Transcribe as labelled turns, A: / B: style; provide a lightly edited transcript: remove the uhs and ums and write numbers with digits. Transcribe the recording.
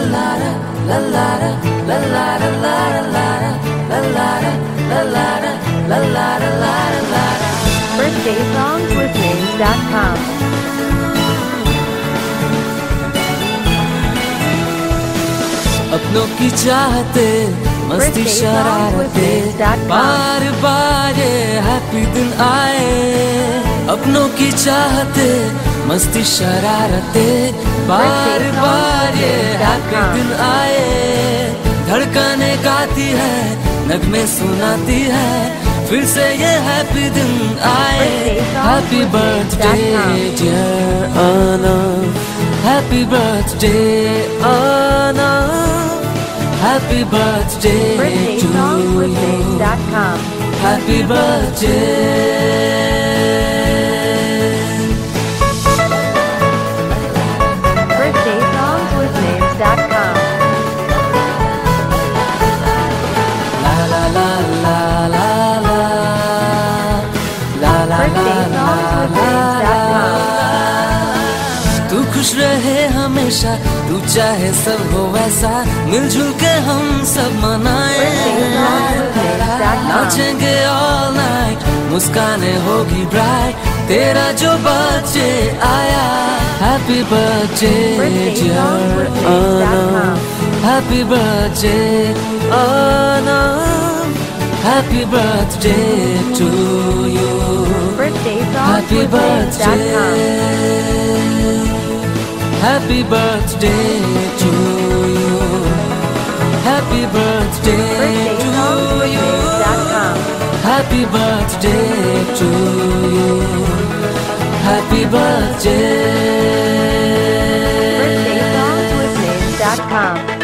A: birthdayssongswithnames.com.
B: अपनों की चाहते मस्ती शरारते बार बार ये हैप्पी दिन आए। अपनों की चाहते मस्ती शरारते बार बार ये हैप्पी दिन आए। धड़कने गाती है नगमे सुनाती है फिर से ये हैप्पी दिन आए। Happy birthday dear Anam, happy birthday Anam, Happy birthday to you. Happy birthday.
A: birthdayssongswithnames.com.
B: La la la la la la la la
A: birthdayssongswithnames.com.
B: तू खुश रहे हमेशा, तू चाहे सब हो वैसा, मिलजुल के हम सब मनाएं। नाचेंगे ऑल नाइट, मुस्काने होगी ब्राइट, तेरा जो बर्थडे आया। Happy birthday dear Anam, happy birthday Anam, happy birthday to you. Happy birthday, happy birthday to you. Happy birthday to you. Happy birthday to you. Happy birthday.
A: birthdayssongswithnames.com.